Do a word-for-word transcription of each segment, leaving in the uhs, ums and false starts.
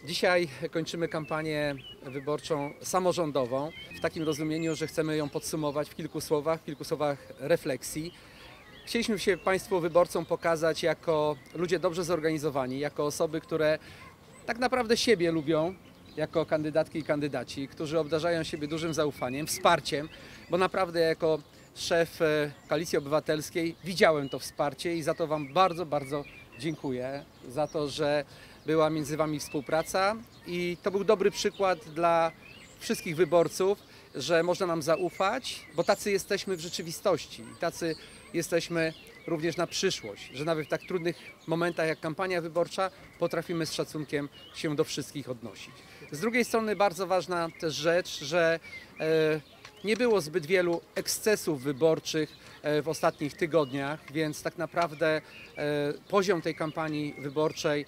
Dzisiaj kończymy kampanię wyborczą samorządową w takim rozumieniu, że chcemy ją podsumować w kilku słowach, w kilku słowach refleksji. Chcieliśmy się Państwu wyborcom pokazać jako ludzie dobrze zorganizowani, jako osoby, które tak naprawdę siebie lubią, jako kandydatki i kandydaci, którzy obdarzają siebie dużym zaufaniem, wsparciem, bo naprawdę jako szef Koalicji Obywatelskiej widziałem to wsparcie i za to Wam bardzo, bardzo dziękuję. Za to, że była między Wami współpraca i to był dobry przykład dla wszystkich wyborców, że można nam zaufać, bo tacy jesteśmy w rzeczywistości, tacy jesteśmy również na przyszłość, że nawet w tak trudnych momentach jak kampania wyborcza potrafimy z szacunkiem się do wszystkich odnosić. Z drugiej strony bardzo ważna też rzecz, że e, nie było zbyt wielu ekscesów wyborczych w ostatnich tygodniach, więc tak naprawdę poziom tej kampanii wyborczej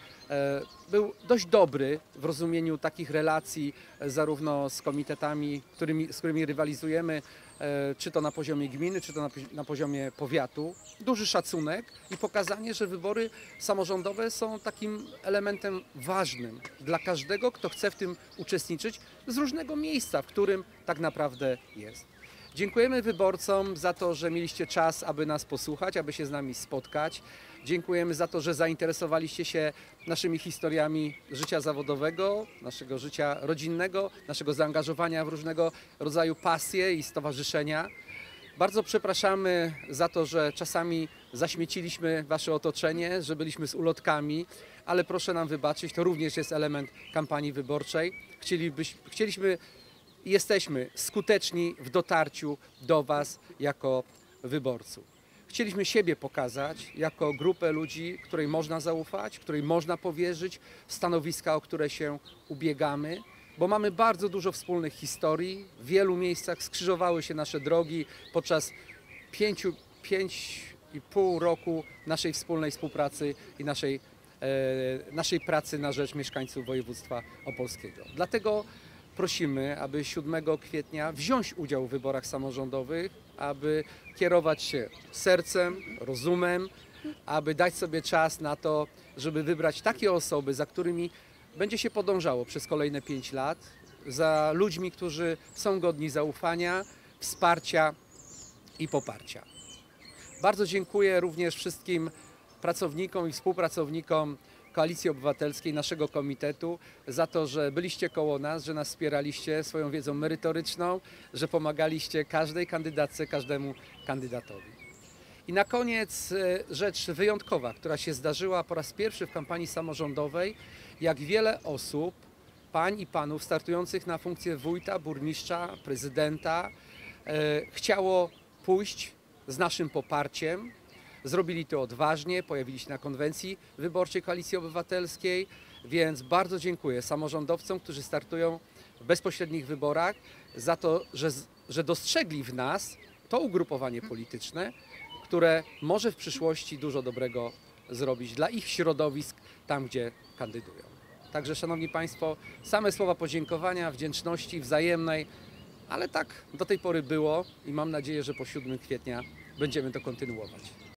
był dość dobry w rozumieniu takich relacji zarówno z komitetami, którymi, z którymi rywalizujemy, czy to na poziomie gminy, czy to na, na poziomie powiatu. Duży szacunek i pokazanie, że wybory samorządowe są takim elementem ważnym dla każdego, kto chce w tym uczestniczyć z różnego miejsca, w którym tak naprawdę jest. Dziękujemy wyborcom za to, że mieliście czas, aby nas posłuchać, aby się z nami spotkać. Dziękujemy za to, że zainteresowaliście się naszymi historiami życia zawodowego, naszego życia rodzinnego, naszego zaangażowania w różnego rodzaju pasje i stowarzyszenia. Bardzo przepraszamy za to, że czasami zaśmieciliśmy Wasze otoczenie, że byliśmy z ulotkami, ale proszę nam wybaczyć, to również jest element kampanii wyborczej. Chcielibyś, chcieliśmy i jesteśmy skuteczni w dotarciu do Was jako wyborców. Chcieliśmy siebie pokazać jako grupę ludzi, której można zaufać, której można powierzyć stanowiska, o które się ubiegamy, bo mamy bardzo dużo wspólnych historii. W wielu miejscach skrzyżowały się nasze drogi podczas pięciu, pięć i pół roku naszej wspólnej współpracy i naszej, e, naszej pracy na rzecz mieszkańców województwa opolskiego. Dlatego prosimy, aby siódmego kwietnia wziąć udział w wyborach samorządowych, aby kierować się sercem, rozumem, aby dać sobie czas na to, żeby wybrać takie osoby, za którymi będzie się podążało przez kolejne pięć lat, za ludźmi, którzy są godni zaufania, wsparcia i poparcia. Bardzo dziękuję również wszystkim pracownikom i współpracownikom Koalicji Obywatelskiej, naszego komitetu, za to, że byliście koło nas, że nas wspieraliście swoją wiedzą merytoryczną, że pomagaliście każdej kandydatce, każdemu kandydatowi. I na koniec rzecz wyjątkowa, która się zdarzyła po raz pierwszy w kampanii samorządowej, jak wiele osób, pań i panów startujących na funkcję wójta, burmistrza, prezydenta, chciało pójść z naszym poparciem. Zrobili to odważnie, pojawili się na konwencji wyborczej Koalicji Obywatelskiej, więc bardzo dziękuję samorządowcom, którzy startują w bezpośrednich wyborach za to, że, że dostrzegli w nas to ugrupowanie polityczne, które może w przyszłości dużo dobrego zrobić dla ich środowisk tam, gdzie kandydują. Także, szanowni Państwo, same słowa podziękowania, wdzięczności wzajemnej, ale tak do tej pory było i mam nadzieję, że po siódmego kwietnia będziemy to kontynuować.